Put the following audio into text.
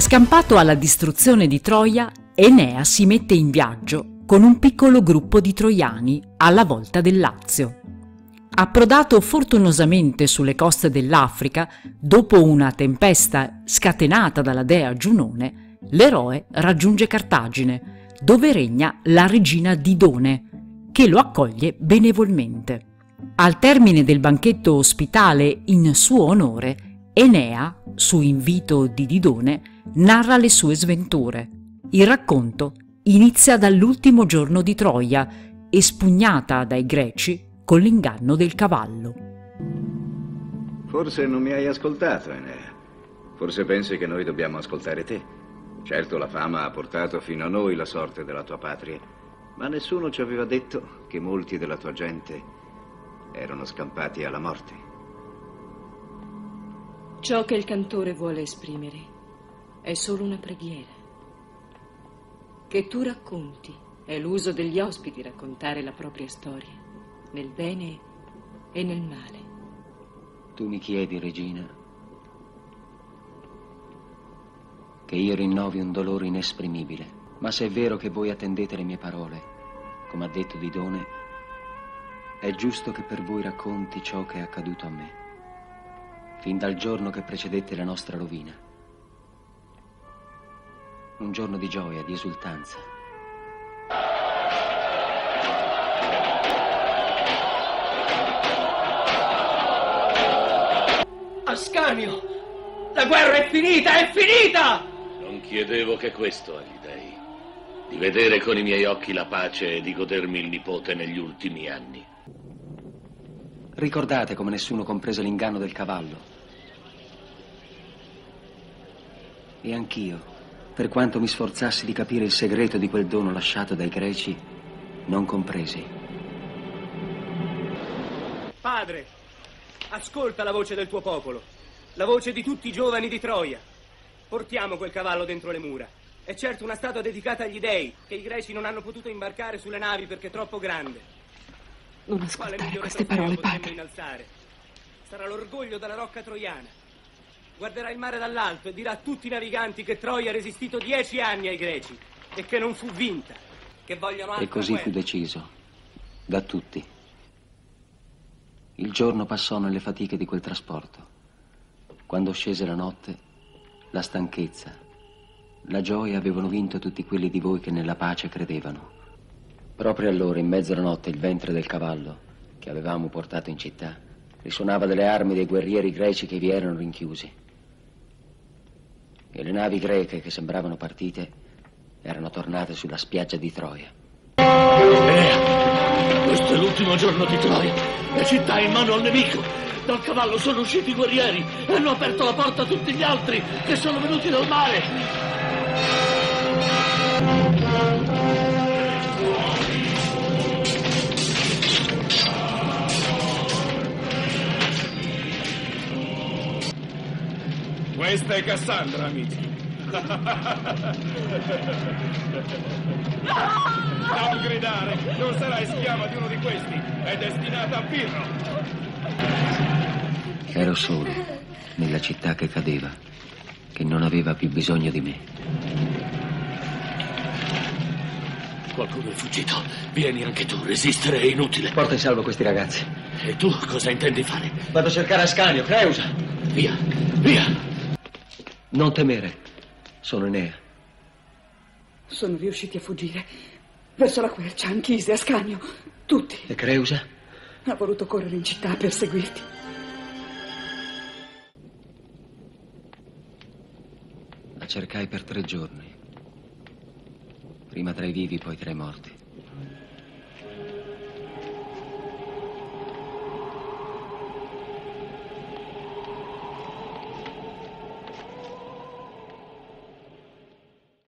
Scampato alla distruzione di Troia, Enea si mette in viaggio con un piccolo gruppo di troiani alla volta del Lazio. Approdato fortunosamente sulle coste dell'Africa, dopo una tempesta scatenata dalla dea Giunone, l'eroe raggiunge Cartagine, dove regna la regina Didone, che lo accoglie benevolmente. Al termine del banchetto ospitale in suo onore, Enea, su invito di Didone, narra le sue sventure. Il racconto inizia dall'ultimo giorno di Troia, espugnata dai Greci con l'inganno del cavallo. Forse non mi hai ascoltato, Enea. Forse pensi che noi dobbiamo ascoltare te. Certo, la fama ha portato fino a noi la sorte della tua patria, ma nessuno ci aveva detto che molti della tua gente erano scampati alla morte. Ciò che il cantore vuole esprimere è solo una preghiera. Che tu racconti è l'uso degli ospiti raccontare la propria storia, nel bene e nel male. Tu mi chiedi, regina, che io rinnovi un dolore inesprimibile, ma se è vero che voi attendete le mie parole, come ha detto Didone, è giusto che per voi racconti ciò che è accaduto a me, fin dal giorno che precedette la nostra rovina. Un giorno di gioia, di esultanza. Ascanio! La guerra è finita, è finita! Non chiedevo che questo agli dei, di vedere con i miei occhi la pace e di godermi il nipote negli ultimi anni. Ricordate come nessuno comprese l'inganno del cavallo? E anch'io, per quanto mi sforzassi di capire il segreto di quel dono lasciato dai Greci, non compresi. Padre, ascolta la voce del tuo popolo, la voce di tutti i giovani di Troia. Portiamo quel cavallo dentro le mura. È certo una statua dedicata agli dei, che i Greci non hanno potuto imbarcare sulle navi perché è troppo grande. Non ascoltare queste parole, padre. Innalzare? Sarà l'orgoglio della rocca troiana. Guarderà il mare dall'alto e dirà a tutti i naviganti che Troia ha resistito 10 anni ai Greci e che non fu vinta, che vogliono altra E così guerra. fu deciso, da tutti. Il giorno passò nelle fatiche di quel trasporto. Quando scese la notte, la stanchezza, la gioia avevano vinto tutti quelli di voi che nella pace credevano. Proprio allora, in mezzo alla notte, il ventre del cavallo che avevamo portato in città risuonava delle armi dei guerrieri greci che vi erano rinchiusi. E le navi greche che sembravano partite erano tornate sulla spiaggia di Troia. Questo è l'ultimo giorno di Troia. La città è in mano al nemico. Dal cavallo sono usciti i guerrieri e hanno aperto la porta a tutti gli altri che sono venuti dal mare. Questa è Cassandra, amici. Non gridare, non sarai schiava di uno di questi. È destinata a Pirro. Ero solo, nella città che cadeva, che non aveva più bisogno di me. Qualcuno è fuggito. Vieni anche tu, resistere è inutile. Porta in salvo questi ragazzi. E tu cosa intendi fare? Vado a cercare Ascanio, Creusa. Via, via. Non temere, sono Enea. Sono riusciti a fuggire verso la quercia, Anchise, Ascanio, tutti. E Creusa? Ha voluto correre in città per seguirti. La cercai per 3 giorni. Prima tra i vivi, poi tra i morti.